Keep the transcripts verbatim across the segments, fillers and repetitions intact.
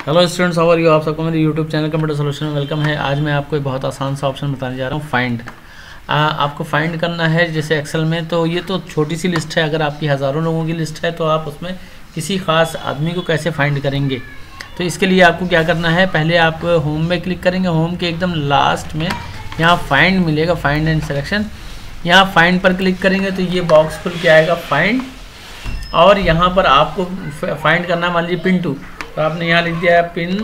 Hello students, how are you. आप सबको मेरे यूट्यूब चैनल कंप्यूटर सोल्यूशन में वेलकम है। आज मैं आपको एक बहुत आसान सा ऑप्शन बताने जा रहा हूँ, फाइंड। आपको फाइंड करना है जैसे एक्सेल में, तो ये तो छोटी सी लिस्ट है। अगर आपकी हज़ारों लोगों की लिस्ट है तो आप उसमें किसी ख़ास आदमी को कैसे फाइंड करेंगे। तो इसके लिए आपको क्या करना है, पहले आप होम में क्लिक करेंगे। होम के एकदम लास्ट में यहाँ फाइंड मिलेगा, फाइंड एंड सिलेक्शन। यहाँ फाइंड पर क्लिक करेंगे तो ये बॉक्स खुल के आएगा फाइंड, और यहाँ पर आपको फाइंड करना है मान लीजिए पिन टू, तो आपने यहाँ लिख दिया है पिन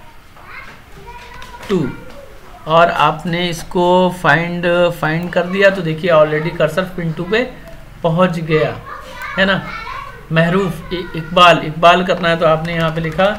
टू और आपने इसको फाइंड फाइंड कर दिया। तो देखिए ऑलरेडी कर्सर पिन टू पे पहुँच गया है ना। महरूफ इकबाल इकबाल करना है तो आपने यहाँ पे लिखा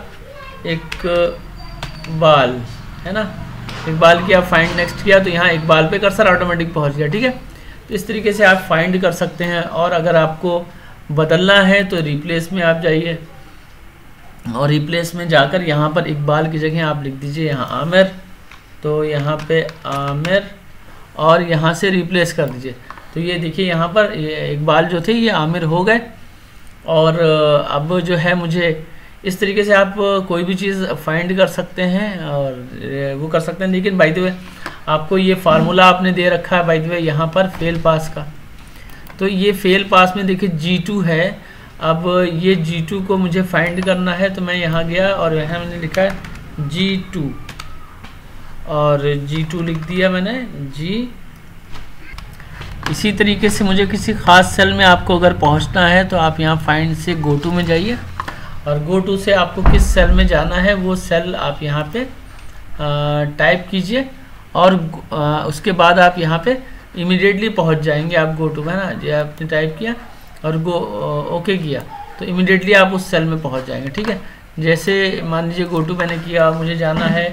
इकबाल है ना। इकबाल की आप फाइंड नेक्स्ट किया तो यहाँ इकबाल पे कर्सर ऑटोमेटिक पहुँच गया। ठीक है, तो इस तरीके से आप फाइंड कर सकते हैं। और अगर आपको बदलना है तो रिप्लेस में आप जाइए और रिप्लेस में जाकर यहाँ पर इकबाल की जगह आप लिख दीजिए यहाँ आमिर, तो यहाँ पे आमिर और यहाँ से रिप्लेस कर दीजिए। तो ये देखिए यहाँ पर ये इकबाल जो थे ये आमिर हो गए। और अब जो है मुझे इस तरीके से आप कोई भी चीज़ फाइंड कर सकते हैं और वो कर सकते हैं। लेकिन बाय द वे आपको ये फार्मूला आपने दे रखा है बाय द वे यहाँ पर फेल पास का। तो ये फेल पास में देखिए जी टू है। अब ये जी टू को मुझे फाइंड करना है तो मैं यहाँ गया और यहाँ मैंने लिखा है जी टू और जी टू लिख दिया मैंने जी। इसी तरीके से मुझे किसी ख़ास सेल में आपको अगर पहुँचना है तो आप यहाँ फाइंड से गो टू में जाइए और गो टू से आपको किस सेल में जाना है वो सेल आप यहाँ पे टाइप कीजिए और आ, उसके बाद आप यहाँ पे इमीडिएटली पहुँच जाएंगे। आप गो टू में ना जो आपने टाइप किया और गो ओके किया तो इमीडिएटली आप उस सेल में पहुंच जाएंगे। ठीक है, जैसे मान लीजिए गो टू मैंने किया, मुझे जाना है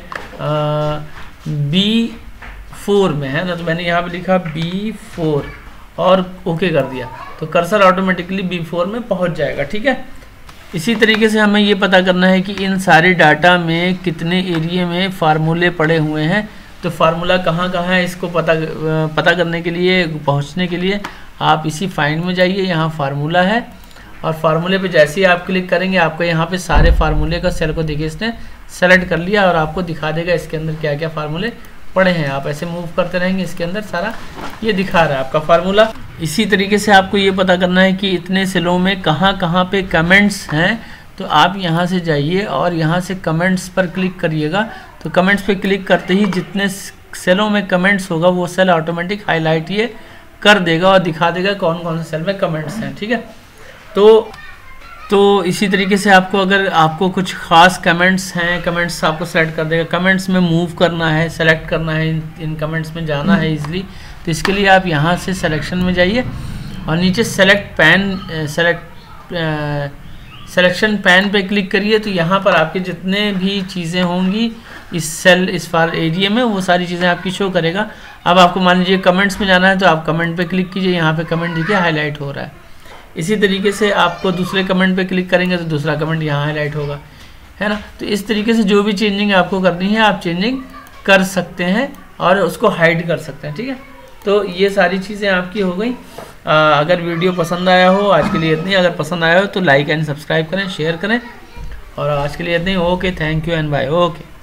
बी फोर में है ना, तो मैंने यहाँ पे लिखा बी फोर और ओके कर दिया तो कर्सर ऑटोमेटिकली बी फोर में पहुंच जाएगा। ठीक है, इसी तरीके से हमें ये पता करना है कि इन सारे डाटा में कितने एरिया में फार्मूले पड़े हुए हैं। तो फार्मूला कहाँ कहाँ है इसको पता पता करने के लिए, पहुँचने के लिए आप इसी फाइंड में जाइए। यहाँ फार्मूला है और फार्मूले पे जैसे ही आप क्लिक करेंगे आपको यहाँ पे सारे फार्मूले का सेल को देखिए इसने सेलेक्ट कर लिया और आपको दिखा देगा इसके अंदर क्या क्या फार्मूले पड़े हैं। आप ऐसे मूव करते रहेंगे, इसके अंदर सारा ये दिखा रहा है आपका फार्मूला। इसी तरीके से आपको ये पता करना है कि इतने सेलों में कहाँ कहाँ पे कमेंट्स हैं। तो आप यहाँ से जाइए और यहाँ से कमेंट्स पर क्लिक करिएगा। तो कमेंट्स पे क्लिक करते ही जितने सेलों में कमेंट्स होगा वो सेल ऑटोमेटिक हाईलाइट ये कर देगा और दिखा देगा कौन कौन से सेल में कमेंट्स हैं। ठीक है, तो तो इसी तरीके से आपको अगर आपको कुछ खास कमेंट्स हैं, कमेंट्स आपको सेलेक्ट कर देगा। कमेंट्स में मूव करना है, सेलेक्ट करना है, इन, इन कमेंट्स में जाना है इजली, तो इसके लिए आप यहाँ से सिलेक्शन में जाइए और नीचे select pane select selection pane पे क्लिक करिए। तो यहाँ पर आपके जितने भी चीज़ें होंगी इस सेल इस फार एरिया में वो सारी चीज़ें आपकी शो करेगा। अब आपको मान लीजिए कमेंट्स में जाना है तो आप कमेंट पे क्लिक कीजिए, यहाँ पे कमेंट देखिए हाईलाइट हो रहा है। इसी तरीके से आपको दूसरे कमेंट पे क्लिक करेंगे तो दूसरा कमेंट यहाँ हाईलाइट होगा, है ना। तो इस तरीके से जो भी चेंजिंग आपको करनी है आप चेंजिंग कर सकते हैं और उसको हाइड कर सकते हैं। ठीक है, तो ये सारी चीज़ें आपकी हो गई। अगर वीडियो पसंद आया हो, आज के लिए इतनी, अगर पसंद आया हो तो लाइक एंड सब्सक्राइब करें, शेयर करें। और आज के लिए इतनी, okay, thank you and bye, okay.